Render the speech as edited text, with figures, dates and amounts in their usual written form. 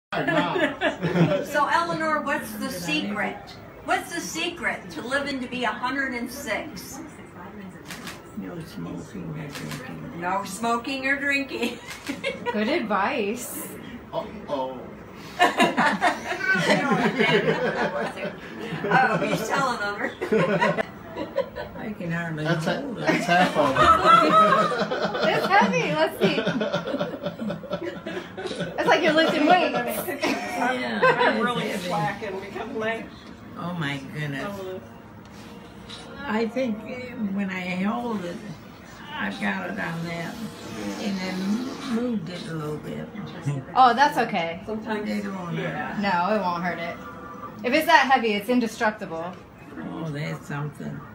So Eleanor, what's the secret? What's the secret to living to be 106? No smoking or drinking. No smoking or drinking. Good advice. Uh-oh. Oh, he's telling on her. I can hardly That's hold it. that's half of it. It's heavy. Let's see. It's like you're lifting weights. Yeah, I'm it's really heavy. slacking because my Oh my goodness. I think when I hold it, I've got it on that and then moved it a little bit. Oh, that's okay. sometimes It won't hurt. No, it won't hurt it. If it's that heavy, it's indestructible. Oh, that's something.